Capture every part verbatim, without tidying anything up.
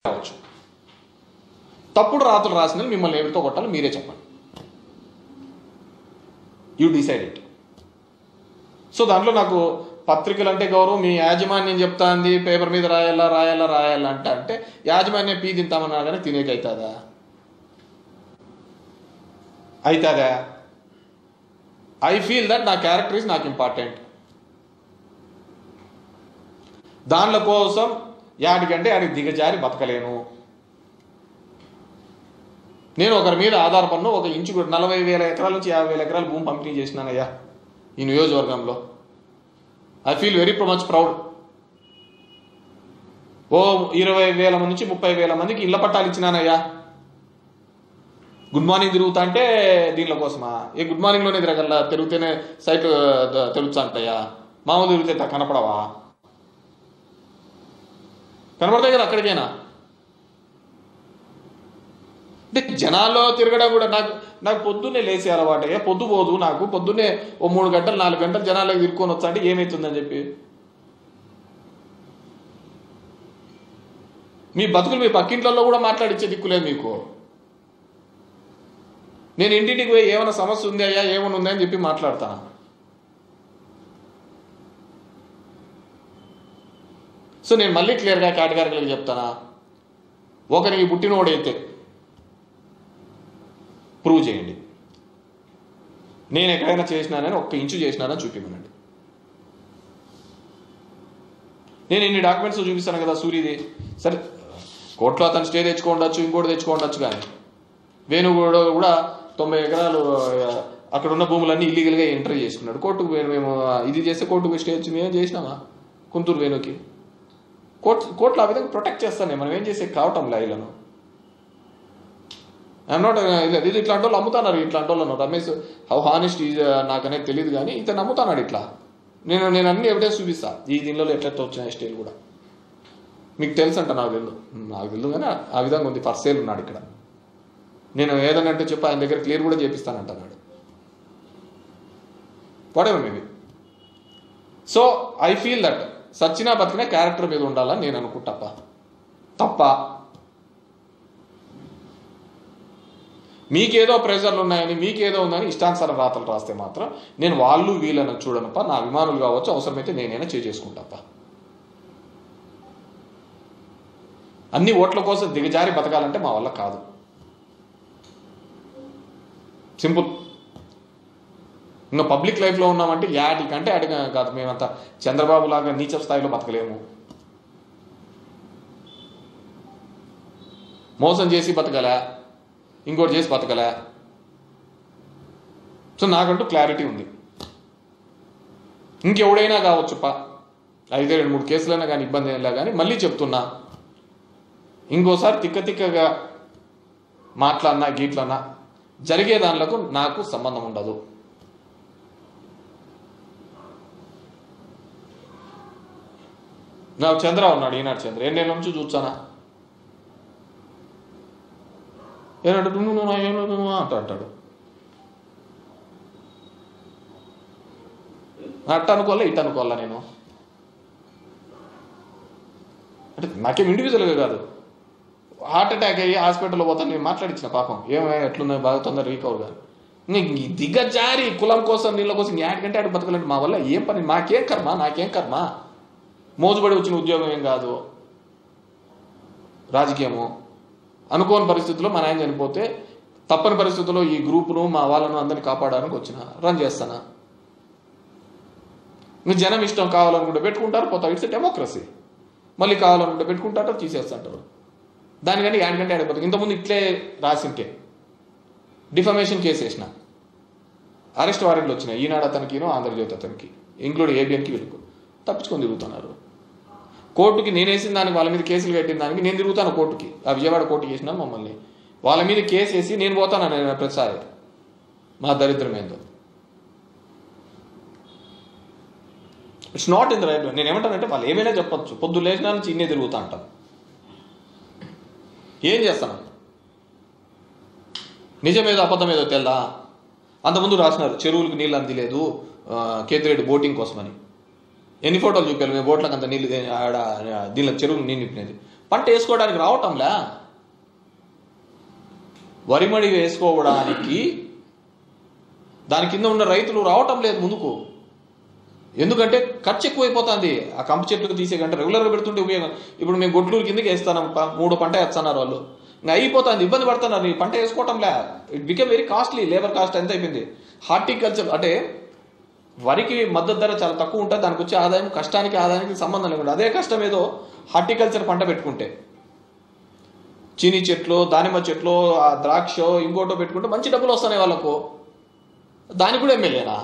కావచ్చు. తప్పుడు రాతలు రాసిన మిమ్మల్ని ఏమితో కొట్టాలో మీరే చెప్పండి. You decide it. సో దాంట్లో నాకు పత్రికలు అంటే గౌరవం, మీ యాజమాన్యం చెప్తా అంది పేపర్ మీద రాయాలా రాయాలా రాయాలా అంట అంటే యాజమాన్యం పీ తింటామన్నా కానీ తినేకి అవుతుందా? అవుతుందా? ఐ ఫీల్ దట్ నా క్యారెక్టర్ ఈజ్ నాకు ఇంపార్టెంట్. దానిల కోసం యాడికంటే యాడికి దిగజారి బతకలేను. నేను ఒకరి మీద ఆధారపడిన ఒక ఇంచు నలభై వేల ఎకరాల నుంచి యాభై వేల ఎకరాల భూమి పంపిణీ చేసినానయ్యా ఈ నియోజకవర్గంలో. I feel very much proud. ఓ ఇరవై వేల మంది నుంచి ముప్పై వేల మందికి ఇళ్ల పట్టాలు ఇచ్చినానయ్యా. గుడ్ మార్నింగ్ తిరుగుతా అంటే దీనిలో కోసమా? ఏ గుడ్ మార్నింగ్లోనే తిరగల, తిరిగితేనే సైట్ తెలుస్తా అంటయ్యా. మామూలు తిరిగితే కనపడవా? కనపడతాయి కదా అక్కడికైనా. అంటే జనాల్లో తిరగడం కూడా నాకు నాకు పొద్దున్నే లేచి అలవాటయ్యా. పొద్దు పోదు నాకు, పొద్దున్నే ఓ మూడు గంటలు నాలుగు గంటలు జనాలకు తిరుక్కొని వచ్చా అంటే ఏమవుతుందని చెప్పి మీ బతుకులు మీ పక్కింట్లలో కూడా మాట్లాడించే దిక్కులేదు మీకు. నేను ఇంటింటికి పోయి ఏమైనా సమస్య ఉంది అయ్యా ఏమైనా ఉందా అని చెప్పి మాట్లాడతాను. సో నేను మళ్ళీ క్లియర్గా కేటగారికలకు చెప్తానా, ఒకరికి పుట్టినోడైతే ప్రూవ్ చేయండి. నేను ఎక్కడైనా చేసినానని ఒక్క ఇంచు చేసినానని చూపించండి. నేను ఇన్ని డాక్యుమెంట్స్ చూపిస్తాను కదా సూర్యది. సరే కోర్టులో అతను స్టే తెచ్చుకోండొచ్చు, ఇంకోటి తెచ్చుకోండొచ్చు, కానీ వేణు కూడా కూడా తొంభై ఎకరాలు అక్కడ ఉన్న భూములన్నీ ఇల్లీగల్గా ఎంట్రీ చేసుకున్నాడు. కోర్టుకు మేము ఇది చేస్తే కోర్టుకు స్టే వచ్చి మేమేం చేసినామా కుంతూరు వేణుకి? కోర్టు కోర్టులో ఆ విధంగా ప్రొటెక్ట్ చేస్తానే, మనం ఏం చేసే కావటం లైలను. ఐఎమ్ నాట్ ఇది ఇట్లాంటి వాళ్ళు అమ్ముతున్నారు, ఇట్లాంటి వాళ్ళు రమేష్ హౌ హానెస్ట్ ఈజ్ నాకనేది తెలియదు, కానీ ఇతను అమ్ముతున్నాడు ఇట్లా. నేను నేను అన్ని ఎవిడెన్స్ చూపిస్తా ఈ దీనిలో ఎట్లెట్లా వచ్చినాయి స్టేలు కూడా మీకు తెలుసు అంట. నాకు తెలియదు నాకు తెలియదు కానీ ఆ విధంగా ఉంది. ఫర్ సేల్ ఉన్నాడు ఇక్కడ. నేను ఏదన్నా అంటే చెప్పి ఆయన దగ్గర క్లియర్ కూడా చేపిస్తానంటున్నాడు. వాడేమో maybe. So I feel that సచ్చినా బతికిన క్యారెక్టర్ మీద ఉండాలని నేను అనుకుంటాప్ప. తప్ప మీకేదో ప్రెజర్లు ఉన్నాయని మీకేదో ఉందని ఇష్టానుసారం రాతలు రాస్తే మాత్రం నేను వాళ్ళు వీళ్ళని చూడనప్ప. నా అభిమానులు కావచ్చు, అవసరమైతే నేనైనా చేసుకుంటాప్ప. అన్ని ఓట్ల కోసం దిగజారి బతకాలంటే మా వల్ల కాదు. సింపుల్. ఇంకా పబ్లిక్ లైఫ్లో ఉన్నామంటే యాటికంటే అడిగ కాదు. మేమంతా చంద్రబాబు లాగా నీచ స్థాయిలో బతకలేము. మోసం చేసి బతకలే, ఇంకోటి చేసి బతకలే. సో నాకంటూ క్లారిటీ ఉంది. ఇంకెవడైనా కావచ్చు పా, అయితే రెండు మూడు కేసులైనా కానీ ఇబ్బంది ఏం లే. కానీ మళ్ళీ చెప్తున్నా, ఇంకోసారి తిక్క తిక్కగా మాట్లాడినా గీట్లన్నా జరిగే దానిలకు నాకు సంబంధం ఉండదు. నాకు చంద్ర ఉన్నాడు, ఈనాడు చంద్ర ఎన్నేళ్ళ నుంచి చూచానా. ఏనాడు నువ్వు అంట అంటాడు. అట్ట అనుకోవాలా ఇట్ట అనుకోవాలా? నేను అంటే నాకేం ఇండివిజువల్గా కాదు. హార్ట్ అటాక్ అయ్యి హాస్పిటల్లో పోతాను, నేను మాట్లాడించిన పాపం ఏమైనా ఎట్లున్నాయి బాగా తొందర రీకవర్ కాదు. దిగజారి కులం కోసం నీళ్ళ కోసం యాడికంటే ఆడికి బతకాలంటే మా వల్ల ఏం పని? మాకేం కర్మ, నాకేం కర్మ? మోజుబడి వచ్చిన ఉద్యోగం ఏం కాదు, రాజకీయము. అనుకోని పరిస్థితుల్లో మా నాయన చనిపోతే తప్పని పరిస్థితుల్లో ఈ గ్రూపును మా వాళ్ళను అందరినీ కాపాడడానికి వచ్చిన రన్ చేస్తానా. మీరు జనం ఇష్టం కావాలనుకుంటే పెట్టుకుంటారు, పోతారు. It's democracy. మళ్ళీ కావాలనుకుంటే పెట్టుకుంటారో తీసేస్తుంటారు. దానికంటే యాడికంటే ఆడికి బతక. ఇంతకుముందు ఇట్లే రాసింటే డిఫమేషన్ కేసు వేసిన, అరెస్ట్ వారెంట్లు వచ్చినాయి. ఈనాడు అతనికినో ఆంధ్రజ్యోతి అతనికి, ఇంక్లూడింగ్ ఏబిఎన్కి వీళ్ళకు తప్పించుకొని తిరుగుతున్నారు. కోర్టుకి నేను వేసిన దానికి వాళ్ళ మీద కేసులు కట్టిన దానికి నేను తిరుగుతాను కోర్టుకి. ఆ విజయవాడ కోర్టుకి వేసినాను మమ్మల్ని. వాళ్ళ మీద కేసు వేసి నేను పోతాను నేను ప్రతిసారి. మా దరిద్రం ఏందో. It's not in the right. నేను ఏమంటానంటే వాళ్ళు ఏమైనా చెప్పచ్చు, పొద్దు లేచిన నుంచి ఇన్నే తిరుగుతా అంటాను. ఏం చేస్తాను? నిజమేదో అబద్ధమేదో తెల్లా. అంతకుముందు రాసినారు చెరువులకు నీళ్ళు అందిలేదు కేతిరెడ్డి బోటింగ్ కోసమని. ఎన్ని ఫోటోలు చూపారు? మేము బోట్లకు అంత నీళ్ళు ఆడ దీనిలో చెరువులు నీళ్ళు నింపినది. పంట వేసుకోవడానికి రావటంలే. వరిమడి వేసుకోవడానికి దాని కింద ఉన్న రైతులు రావటం లేదు ముందుకు. ఎందుకంటే ఖర్చు ఎక్కువైపోతుంది. ఆ కంప చెట్లు తీసే కంటే రెగ్యులర్గా పెడుతుంటే ఉపయోగం. ఇప్పుడు మేము గొడ్లూరు కిందకి వేస్తాను, మూడు పంట వేస్తున్నారు వాళ్ళు, ఇంకా అయిపోతుంది, ఇబ్బంది పడుతున్నారు. ఈ పంట వేసుకోవటంలే. It become very costly. Labour cost ఎంత అయిపోయింది. హార్టికల్చర్ అంటే వరికి మద్దతు ధర చాలా తక్కువ ఉంటుంది, దానికి వచ్చే ఆదాయం కష్టానికి ఆదాయానికి సంబంధం లేకుండా. అదే కష్టం ఏదో హార్టికల్చర్ పంట పెట్టుకుంటే, చీనీ చెట్లు, దానిమ్మ చెట్లు, ద్రాక్ష, ఇంకోటో పెట్టుకుంటే మంచి డబ్బులు వస్తున్నాయి వాళ్ళకు. దానికి కూడా ఎమ్మెల్యేనా?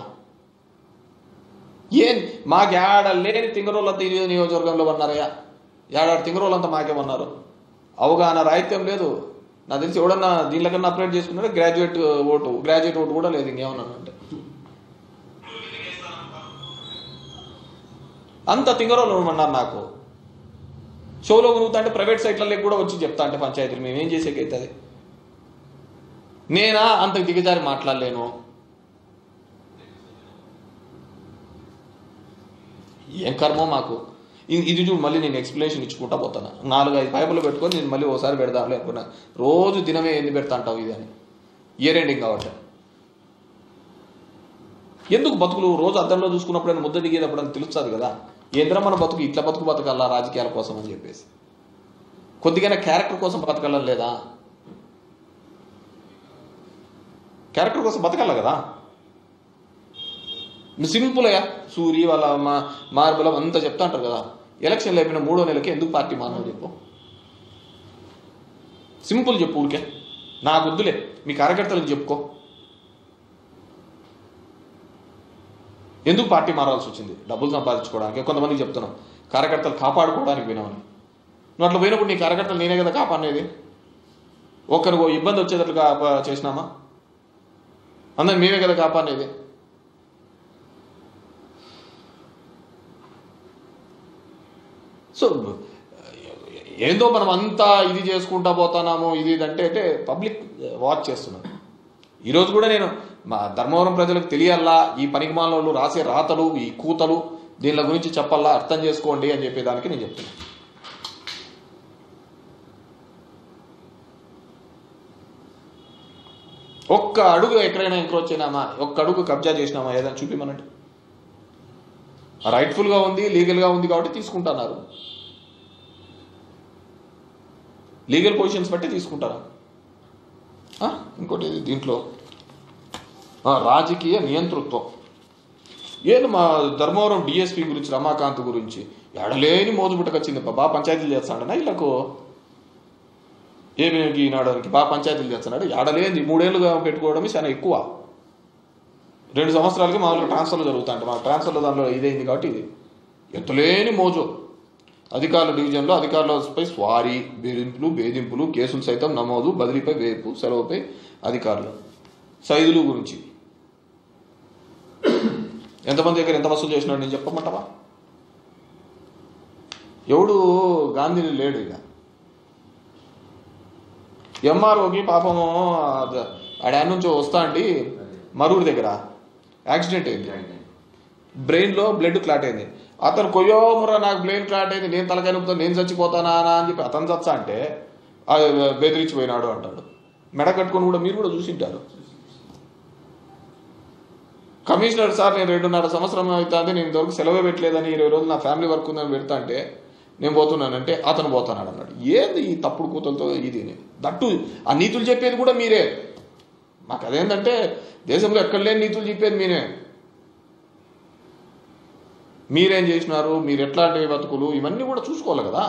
ఏం మాకు ఏడ లేని తింగరోళ్ళంతా ఈ నియోజకవర్గంలో ఉన్నారయ్యా. ఏడాడు తింగరోళ్ళంతా మాకేమన్నారు. అవగాహన రాహిత్యం లేదు. నాకు తెలిసి ఎవడన్నా దీనికన్నా అప్లైడ్ చేసుకున్నారో గ్రాడ్యుయేట్ ఓటు, గ్రాడ్యుయేట్ ఓటు కూడా లేదు. ఇంకేమన్నానంటే అంత తింగరోళ్ళు ఉన్నారు. నాకు షోలో గురుగుతా అంటే ప్రైవేట్ సైట్లలో కూడా వచ్చి చెప్తా అంటే పంచాయతీలు మేమేం చేసేకైతుంది. నేనా అంత దిగజారి మాట్లాడలేను. ఏం కర్మో మాకు. ఇది చూడు, మళ్ళీ నేను ఎక్స్ప్లెనేషన్ ఇచ్చుకుంటా పోతాను. నాలుగు ఐదు పైపులు పెట్టుకొని నేను మళ్ళీ ఒకసారి పెడదాం లేకున్నా రోజు దినమే ఎందుకు పెడతా అంటావు ఇది అని. ఇయర్ ఎండింగ్ కాబట్టి ఎందుకు బతుకులు రోజు అద్దంలో చూసుకున్నప్పుడు ముద్ద దిగేటప్పుడు అని తెలుస్తుంది కదా. ఏంద్రా మన బతుకు ఇట్లా బతుకు బతకాలా రాజకీయాల కోసం అని చెప్పేసి. కొద్దిగా క్యారెక్టర్ కోసం బతకాలని లేదా? క్యారెక్టర్ కోసం బతకాల కదా. సింపుల్ అయ్యా. సూరి వాళ్ళ మా మార్బలం అంతా చెప్తా అంటారు కదా. ఎలక్షన్లు అయిపోయిన మూడో నెలకి ఎందుకు పార్టీ మారో చెప్పు. సింపుల్ చెప్పు. ఊరికే నాకు వద్దులే, మీ కార్యకర్తలకు చెప్పుకో. ఎందుకు పార్టీ మారాల్సి వచ్చింది? డబ్బులు సంపాదించుకోవడానికి. కొంతమందికి చెప్తున్నాం కార్యకర్తలు కాపాడుకోవడానికి పోయినామని. నువ్వు అట్లా పోయినప్పుడు నీ కార్యకర్తలు నేనే కదా కాపాడేది. ఒక్కరికో ఇబ్బంది వచ్చేటట్లు కాపా చేసినామా? అందరం మేమే కదా కాపాడేది. సో ఏందో మనం అంతా ఇది చేసుకుంటా పోతున్నాము. ఇది అంటే అంటే పబ్లిక్ వాచ్ చేస్తున్నారు. ఈరోజు కూడా నేను మా ధర్మవరం ప్రజలకు తెలియాలా, ఈ పనికిమాల వాళ్ళు రాసే రాతలు, ఈ కూతలు, దీనిల గురించి చెప్పాలా, అర్థం చేసుకోండి అని చెప్పేదానికి నేను చెప్తున్నాను. ఒక్క అడుగు ఎక్కడైనా ఎంక్రోచ్ అయినామా, ఒక్క అడుగు కబ్జా చేసినామా ఏదైనా చూపిమనండి. రైట్ఫుల్గా ఉంది, లీగల్గా ఉంది కాబట్టి తీసుకుంటున్నారు. లీగల్ పొజిషన్స్ బట్టి తీసుకుంటారా? ఇంకోటి దీంట్లో రాజకీయ నియంతృత్వం. ఏది మా ధర్మవరం డిఎస్పీ గురించి, రమాకాంత్ గురించి ఎడలేని మోజుబుట్టకొచ్చింది. బాగా పంచాయతీలు చేస్తాడనా వీళ్ళకు. ఏమి ఈనాడానికి బాగా పంచాయతీలు చేస్తున్నాడు. ఎడలేని మూడేళ్లుగా పెట్టుకోవడమే చాలా ఎక్కువ. రెండు సంవత్సరాలకి మామూలుగా ట్రాన్స్ఫర్లు జరుగుతాయంట. మా ట్రాన్స్ఫర్లో దానిలో ఇదైంది కాబట్టి ఇది ఎంతలేని మోజు. అధికారుల డివిజన్లో అధికారులపై స్వారీ, బెదింపులు బేదింపులు కేసులు సైతం నమోదు, బదిలీపై వేపు, సెలవుపై అధికారులు. సైదులు గురించి ఎంతమంది దగ్గర ఎంత వసూలు చేసినాడు నేను చెప్పమంటావా? ఎవడు గాంధీని లేడు. ఇక ఎంఆర్ఓకి పాపము ఆడ నుంచి వస్తా అండి మరూరు దగ్గర యాక్సిడెంట్ అయింది. బ్రెయిన్లో బ్లడ్ క్లాట్ అయింది. అతను కొయ్యోమురా నాకు బ్రెయిన్ క్లాట్ అయింది, నేను తలకాయ నొప్పుతో నేను చచ్చిపోతానా అని చెప్పి అతను చచ్చా అంటే బెదిరించిపోయినాడు అంటాడు. మెడ కట్టుకొని కూడా మీరు కూడా చూసింటారు. కమిషనర్ సార్ నేను రెండున్నర సంవత్సరం అవుతుంది, నేను ఇంతవరకు సెలవే పెట్టలేదని, ఇరవై రోజులు నా ఫ్యామిలీ వర్క్ ఉందని పెడతా అంటే నేను పోతున్నానంటే అతను పోతున్నాడు అన్నాడు. ఏంది ఈ తప్పుడు కూతులతో ఇది? దట్టు ఆ నీతులు చెప్పేది కూడా మీరే. మాకు అదేంటంటే దేశంలో ఎక్కడ లేని నీతులు చెప్పేది మీరే. మీరేం చేసినారు, మీరు ఎట్లాంటి బతుకులు, ఇవన్నీ కూడా చూసుకోవాలి కదా.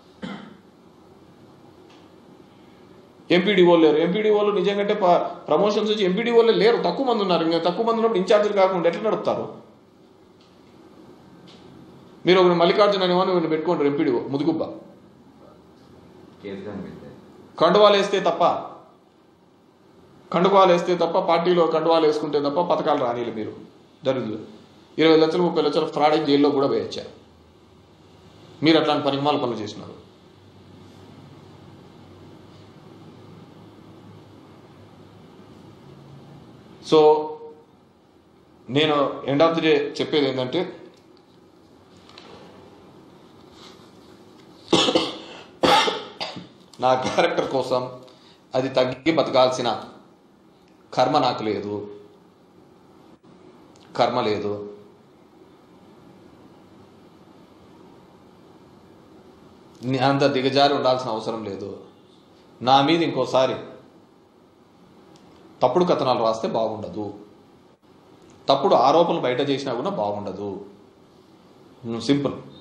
ఎంపీడీఓలు లేరు. ఎంపీడీఓలు నిజంగా ప్రమోషన్స్ వచ్చి ఎంపీడీఓలే లేరు, తక్కువ మంది ఉన్నారు. ఇంకా తక్కువ మంది ఉన్నప్పుడు ఇన్ఛార్జీలు కాకుండా ఎట్లా నడుపుతారు? మీరు ఒక మల్లికార్జున అనేవాడిని పెట్టుకుంటారు ఎంపీడీఓ ముదుగుబ్బ. కండువాలు వేస్తే తప్ప కండువాలు వేస్తే తప్ప పార్టీలో కండువాలు వేసుకుంటే తప్ప పథకాలు రానిలే. మీరు దరిద్రులు ఇరవై లక్షలు ముప్పై లక్షలు ఫ్రాడ్ అయి జైల్లో కూడా వేయచ్చారు. మీరు అట్లాంటి పరిమాల పనులు చేసినారు. సో నేను ఎండ్ ఆఫ్ ది డే చెప్పేది ఏంటంటే, నా క్యారెక్టర్ కోసం అది తగ్గి బతకాల్సిన కర్మ నాకు లేదు, కర్మ లేదు. నీ అంత దిగజారి ఉండాల్సిన అవసరం లేదు. నా మీద ఇంకోసారి తప్పుడు కథనాలు రాస్తే బాగుండదు, తప్పుడు ఆరోపణలు బయట చేసినా కూడా బాగుండదు. సింపుల్.